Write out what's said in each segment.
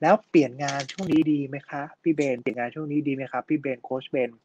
แล้วเปลี่ยนงานช่วงนี้ดีไหมคะพี่เบนเปลี่ยนงานช่วงนี้ดีไหมครับพี่เบนโคชเบน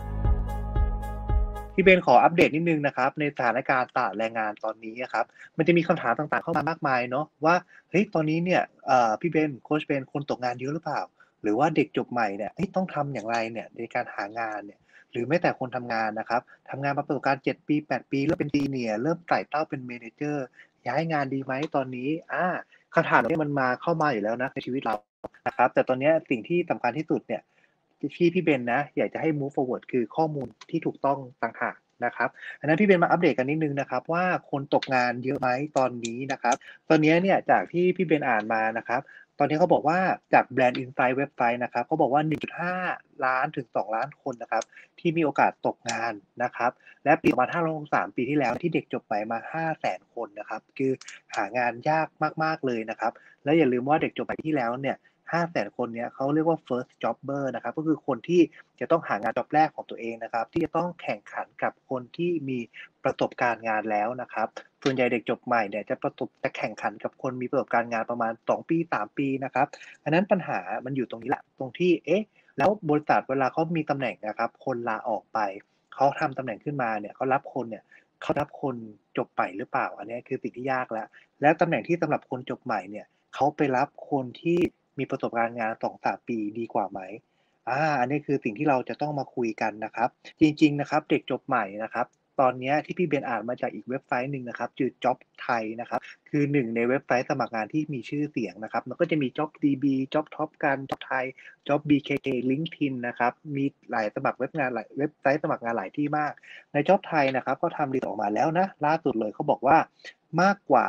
พี่เบนขออัปเดตนิดนึงนะครับในสถานการณ์ตลาดแรงงานตอนนี้ครับมันจะมีคำถามต่างๆเข้ามามากมายเนาะว่าเฮ้ยตอนนี้เนี่ยพี่เบนโคชเบนคนตกงานเยอะหรือเปล่าหรือว่าเด็กจบใหม่เนี่ยต้องทำอย่างไรเนี่ยในการหางานเนี่ยหรือแม้แต่คนทำงานนะครับทำงานมาประสบการณ์7 ปี8 ปีเริ่มเป็นซีเนียร์เริ่มไต่เต้าเป็น Manager ย้ายงานดีไหมตอนนี้คำถามนี้มันมาเข้ามาอยู่แล้วนะในชีวิตเรานะครับแต่ตอนนี้สิ่งที่สำคัญที่สุดเนี่ยที่พี่เบนนะอยากจะให้ move forward คือข้อมูลที่ถูกต้องต่างหากนะครับอันนั้นพี่เบนมาอัปเดตกันนิดนึงนะครับว่าคนตกงานเยอะไหมตอนนี้นะครับตอนนี้เนี่ยจากที่พี่เบนอ่านมานะครับตอนนี้เขาบอกว่าจากแบรนด์ Insight เว็บไซต์นะครับเขาบอกว่า 1.5 ล้านถึง2ล้านคนนะครับที่มีโอกาสตกงานนะครับและปี2563ปีที่แล้วที่เด็กจบใหม่มา500,000 คนนะครับคือหางานยากมากๆเลยนะครับและอย่าลืมว่าเด็กจบใหม่ที่แล้วเนี่ย500,000 คนเนี่ยเขาเรียกว่า first jobber นะครับก็คือคนที่จะต้องหางานจ็อบแรกของตัวเองนะครับที่จะต้องแข่งขันกับคนที่มีประสบการณ์งานแล้วนะครับส่วนใหญ่เด็กจบใหม่เนี่ยจะแข่งขันกับคนมีประสบการณ์งานประมาณ2 ปี3 ปีนะครับอันนั้นปัญหามันอยู่ตรงนี้แหละตรงที่แล้วบริษัทเวลาเขามีตำแหน่งนะครับคนลาออกไปเขาทำตำแหน่งขึ้นมาเนี่ยเขารับคนจบใหม่หรือเปล่าอันนี้คือสิ่งที่ยากแล้วตำแหน่งที่สำหรับคนจบใหม่เนี่ยเขาไปรับคนที่มีประสบการณ์งาน2-3 ปีดีกว่าไหมอันนี้คือสิ่งที่เราจะต้องมาคุยกันนะครับจริงๆนะครับเด็กจบใหม่นะครับตอนนี้ที่พี่เบนอ่านมาจากอีกเว็บไซต์หนึ่งนะครับชื่อ Job Thai นะครับคือหนึ่งในเว็บไซต์สมัครงานที่มีชื่อเสียงนะครับมันก็จะมี JobDB JobTop กัน Job Thai Job BKK LinkedIn นะครับมีหลายสมัครเว็บไซต์สมัครงานหลายที่มากใน Job Thai นะครับก็ทำรีเสิร์ชออกมาแล้วนะล่าสุดเลยเขาบอกว่ามากกว่า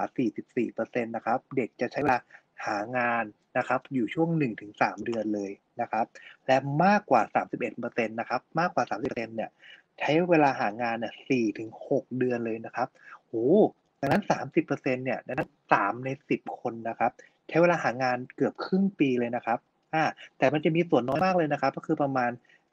44% นะครับเด็กจะใช้เวลาหางานนะครับอยู่ช่วง 1-3 เดือนเลยนะครับและมากกว่า 31% นะครับมากกว่า 30% เนี่ยใช้เวลาหางานเนี่ย4-6 เดือนเลยนะครับโอ้โฮดังนั้น 30%เนี่ยดังนั้น3ใน10คนนะครับใช้เวลาหางานเกือบครึ่งปีเลยนะครับอาแต่มันจะมีส่วนน้อยมากเลยนะครับก็คือประมาณ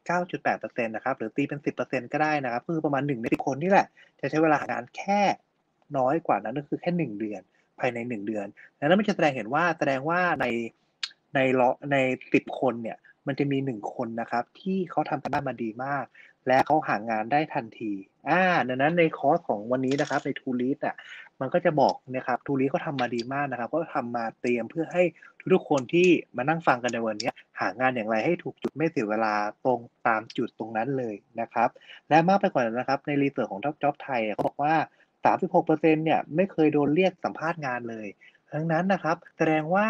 9.8% นะครับหรือตีเป็น 10%ก็ได้นะครับก็คือประมาณ1ใน10คนนี่แหละจะใช้เวลาหางานแค่น้อยกว่านั้นก็คือแค่1เดือนภายใน1เดือนดังนั้นมันจะแสดงว่าใน10คนเนี่ยมันจะมี1คนนะครับที่เขาทำการบ้านมาดีมากและเขาหางานได้ทันทีดังนั้นในคอร์สของวันนี้นะครับใน ToLead มันก็จะบอกนะครับ ToLead เขาทำมาดีมากนะครับก็ทำมาเตรียมเพื่อให้ทุกๆคนที่มานั่งฟังกันในวันนี้หางานอย่างไรให้ถูกจุดไม่เสียเวลาตรงตามจุดตรงนั้นเลยนะครับและมากไปกว่านั้นนะครับในรีเสิร์ชของ Job Thai เขาบอกว่า36%เปอร์เซ็นต์เนี่ยไม่เคยโดนเรียกสัมภาษณ์งานเลยดังนั้นนะครับแสดงว่า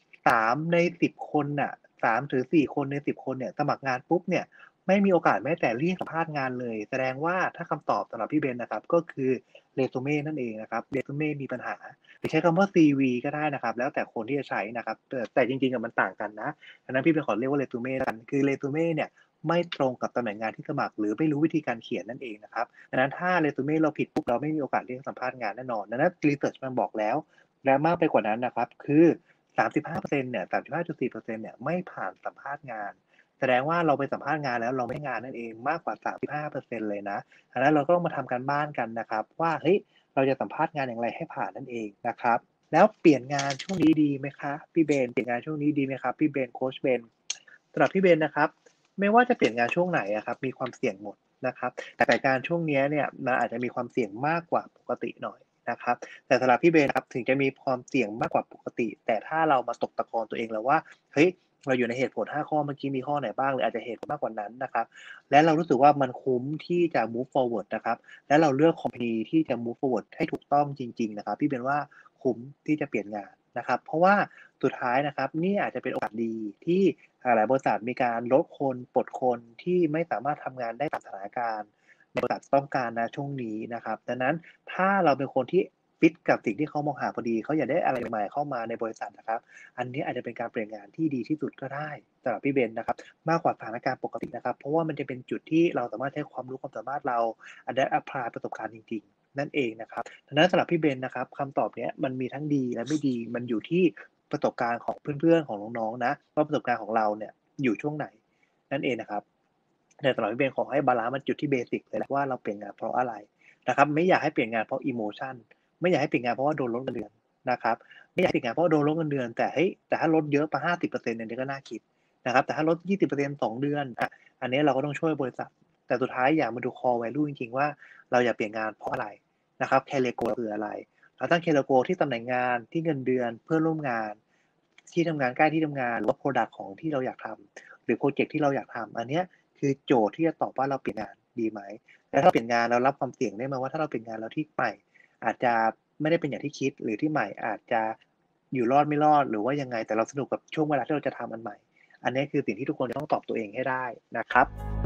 3ใน10คนน่ะ3 ถึง 4คนใน10คนเนี่ยสมัครงานปุ๊บเนี่ยไม่มีโอกาสแม้แต่เรียกสัมภาษณ์งานเลยแสดงว่าถ้าคำตอบสำหรับพี่เบนนะครับก็คือเรซูเม่นั่นเองนะครับเรซูเม่มีปัญหาหรือใช้คำว่า CV ก็ได้นะครับแล้วแต่คนที่จะใช้นะครับแต่จริงๆมันต่างกันนะดังนั้นพี่เบนขอเรียกว่าเรซูเม่แล้วกันคือเรซูเม่เนี่ยไม่ตรงกับตำแหน่งงานที่สมัครหรือไม่รู้วิธีการเขียนนั่นเองนะครับดังนั้นถ้าเรซูเม่เราผิดปุ๊บเราไม่มีโอกาสเรียกสัมภาษณ์งานแน่นอนดังนั้นรีเสิร์ชมันบอกแล้วและมากไปกว่านั้นนะครับคือ35%เนี่ย35.4%เนี่ยไม่ผ่านสัมภาษณ์งานแสดงว่าเราไปสัมภาษณ์งานแล้วเราไม่ได้งานนั่นเองมากกว่า35%เลยนะดังนั้นเราก็ต้องมาทำการบ้านกันนะครับว่าเฮ้ยเราจะสัมภาษณ์งานอย่างไรให้ผ่านนั่นเองนะครับแล้วเปลี่ยนงานช่วงนี้ดีไหมคะพี่เบนเปลี่ยนงานช่วงนี้ดีไหมครับพี่เบนโคชเบนสำหรับพี่เบนนะครับไม่ว่าจะเปลี่ยนงานช่วงไหนอะครับมีความเสี่ยงหมดนะครับแต่การช่วงนี้เนี่ยมันอาจจะมีความเสี่ยงมากกว่าปกติหน่อยนะครับแต่สำหรับพี่เบนครับถึงจะมีความเสี่ยงมากกว่าปกติแต่ถ้าเรามาตกตะกอนตัวเองแล้วว่าเฮ้ยเราอยู่ในเหตุผล5ข้อเมื่อกี้มีข้อไหนบ้างหรืออาจจะเหตุผลมากกว่านั้นนะครับและเรารู้สึกว่ามันคุ้มที่จะ move forward นะครับและเราเลือก company ที่จะ move forward ให้ถูกต้องจริงๆนะครับพี่เบนว่าคุ้มที่จะเปลี่ยนงานนะครับเพราะว่าสุดท้ายนะครับนี่อาจจะเป็นโอกาสดีที่หลายบริษัทมีการลดคนปลดคนที่ไม่สามารถทำงานได้ตามสถานการณ์บริษัทต้องการณช่วงนี้นะครับดังนั้นถ้าเราเป็นคนที่ฟิตกับสิ่งที่เขามองหาพอดีเขาอยากได้อะไรใหม่ๆเข้ามาในบริษัทนะครับอันนี้อาจจะเป็นการเปลี่ยนงานที่ดีที่สุดก็ได้สำหรับพี่เบนนะครับมากกว่าสถานการณ์ปกตินะครับเพราะว่ามันจะเป็นจุดที่เราสามารถใช้ความรู้ความสามารถเรา Adapt Apply ประสบการณ์จริงๆนั่นเองนะครับดังนั้นสำหรับพี่เบนนะครับคำตอบเนี้ยมันมีทั้งดีและไม่ดีมันอยู่ที่ประสบการณ์ของเพื่อนๆของน้องๆนะว่าประสบการณ์ของเราเนี่ยอยู่ช่วงไหนนั่นเองนะครับแต่สำหรับพี่เบนขอให้บาลันซ์มันจุดที่เบสิกเลยแหละว่าเราเปลี่ยนงานเพราะอะไรนะครับไม่อยากให้เปลี่ยนงานเพราะ emotion ไม่อยากให้เปลี่ยนงานเพราะว่าโดนลดเงินเดือนนะครับไม่อยากให้ติดงานเพราะโดนลดเงินเดือนแต่ถ้าลดเยอะไป50%อร์เซ็นต์อันนี้ก็น่าคิดนะครับแต่ถ้าลด20% 2เดือนอันนี้เราก็ต้องช่วยบริษัทแต่สุดท้ายอยากมาดู core value จริงๆว่าเราอยากเปลี่ยนงานเพราะอะไรนะครับ career goal คืออะไรเราตั้ง career goal ที่ตำแหน่งงานที่เงินเดือนเพื่อนร่วมงานที่ทำงานใกล้ที่ทำงานหรือว่าพรอดักต์ของที่เราอยากทำหรือพรอเจกต์ที่เราอยากทำอันเนี้ยคือโจทย์ที่จะตอบว่าเราเปลี่ยนงานดีไหมแล้วถ้าเปลี่ยนงานเรารับความเสี่ยงได้ไหมว่าถ้าเราเปลี่ยนงานแล้วที่ใหม่อาจจะไม่ได้เป็นอย่างที่คิดหรือที่ใหม่อาจจะอยู่รอดไม่รอดหรือว่ายังไงแต่เราสนุกกับช่วงเวลาที่เราจะทำอันใหม่อันนี้คือสิ่งที่ทุกคนจะต้องตอบตัวเองให้ได้นะครับ